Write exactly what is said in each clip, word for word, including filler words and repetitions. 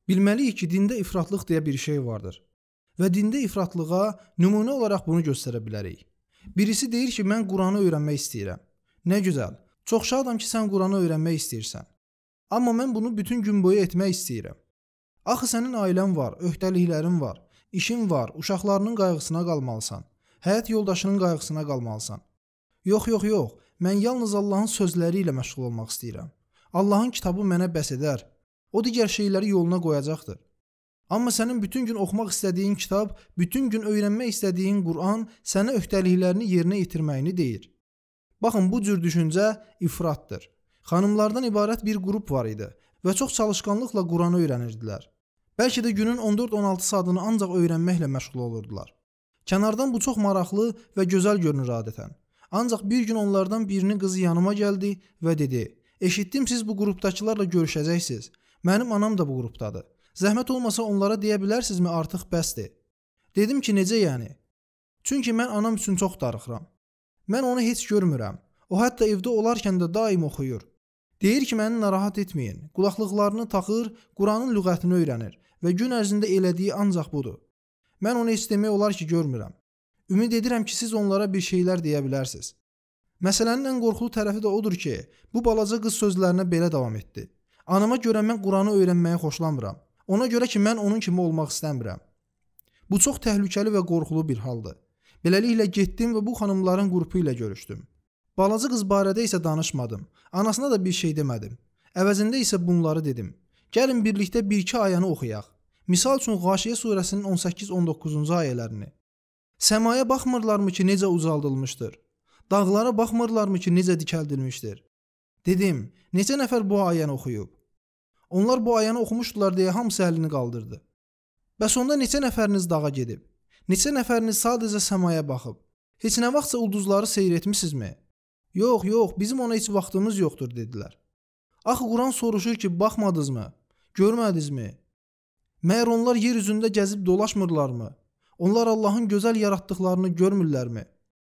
Bilməliyik ki, dində ifratlıq deyə bir şey vardır. Və dində ifratlığa nümunə olaraq bunu göstərə bilərik. Birisi deyir ki, mən Quranı öyrənmək istəyirəm. Nə gözəl, çox şadam ki, sən Quranı öyrənmək istəyirsən. Amma mən bunu bütün gün boyu etmək istəyirəm. Axı sənin ailən var, öhdəliklərin var, işin var, uşaqlarının qayğısına qalmalısan, həyat yoldaşının qayğısına qalmalısan. Yox, yox, yox, mən yalnız Allahın sözləri ilə məşğul olmaq istəyirəm. Allahın kitabı mənə bəs edər. O digər şeyləri yoluna qoyacaqdır. Amma sənin bütün gün oxumaq istədiyin kitab, bütün gün öyrənmək istədiyin Quran sənə öhdəliklərini yerinə yetirməyini deyir. Baxın, bu cür düşüncə ifratdır. Xanımlardan ibarət bir qrup var idi və çox çalışqanlıqla Quranı öyrənirdilər. Bəlkə də günün on dörd on altı saatını ancaq öyrənməklə məşğul olurdular. Kənardan bu çox maraqlı və gözəl görünür adətən. Ancaq bir gün onlardan birinin qızı yanıma gəldi və dedi: "Eşitdim, siz bu qrupdakılarla görüşəcəksiniz. Mənim anam da bu qrupdadır. Zəhmət olmasa onlara deyə bilərsinizmi artıq bəsdir?" Dedim ki, necə yəni? Çünki mən anam üçün çox darıxıram. Mən onu heç görmürəm. O hətta evdə olarkən də daim oxuyur. Deyir ki, məni narahat etməyin. Qulaqlıqlarını taxır, Quranın lüğətini öyrənir və gün ərzində elədiyi ancaq budur. Mən onu heç demək olar ki, görmürəm. Ümid edirəm ki, siz onlara bir şeylər deyə bilərsiniz. Məsələnin ən qorxulu tərəfi də odur ki, bu balaca qız sözlərinə belə davam etdi. Anama görə mən Quranı öyrənməyi xoşlamıram. Ona görə ki, mən onun kimi olmaq istəmirəm. Bu çox təhlükəli və qorxulu bir haldır. Beləliklə getdim və bu xanımların qrupu ilə görüşdüm. Balaca qız barədə isə danışmadım. Anasına da bir şey demədim. Əvəzində isə bunları dedim. Gəlin birlikdə bir-iki ayəni oxuyaq. Misal üçünĞaşiyə surəsinin on səkkiz on doqquzuncu ayələrini. Səmaya baxmırlarmı ki, necə ucaldılmışdır? Dağlara baxmırlarmı ki, necə dikəldilmişdir? Dedim, neçə nəfər bu ayəni oxuyub? Onlar bu ayəni oxumuşdular deyə hamısı əlini qaldırdı. Bəs onda neçə nəfəriniz dağa gedib? Neçə nəfəriniz sadəcə səmaya baxıb? Heç nə vaxtsa ulduzları seyr etmisinizmi? Yox, yox, bizim ona heç vaxtımız yoxdur, dedilər. Axı Quran soruşur ki, baxmadınızmı? Görmədinizmi? Məyər onlar yer üzündə gəzib dolaşmırlarmı? Onlar Allahın gözəl yaratdıqlarını görmürlərmi?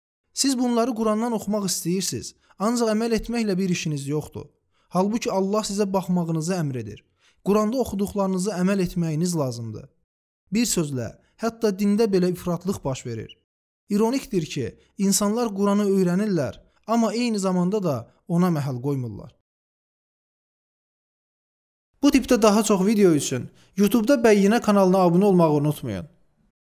Siz bunları Qurandan oxumaq istəyirsiniz, ancaq əməl etməklə bir işiniz yoxdur. Halbuki Allah sizə baxmağınızı əmr edir. Quranda oxuduqlarınızı əməl etməyiniz lazımdır. Bir sözlə, hətta dində belə ifratlıq baş verir. İronikdir ki, insanlar Quranı öyrənirlər, amma eyni zamanda da ona məhəl qoymurlar. Bu tipdə daha çox video üçün YouTube'da Bəyyinə kanalına abunə olmağı unutmayın.